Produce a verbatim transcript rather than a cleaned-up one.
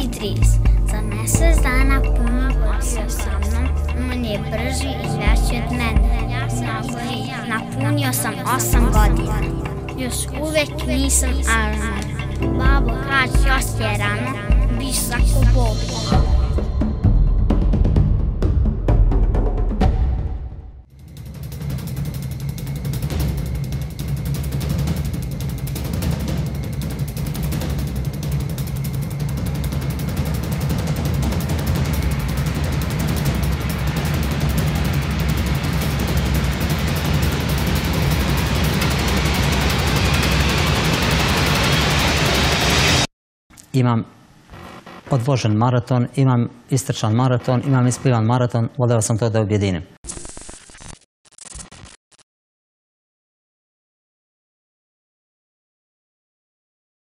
Idris. Za mjesec dana punio se sa mnom, on je brži i veći od mene. Ja sam napunio sam osam godina. Još uvijek nisam ažan. Babo kaže još je rano, biš ako Bog. Imam odvožen maraton, imam istrčan maraton, imam ispivan maraton, volio sam to da objedinim.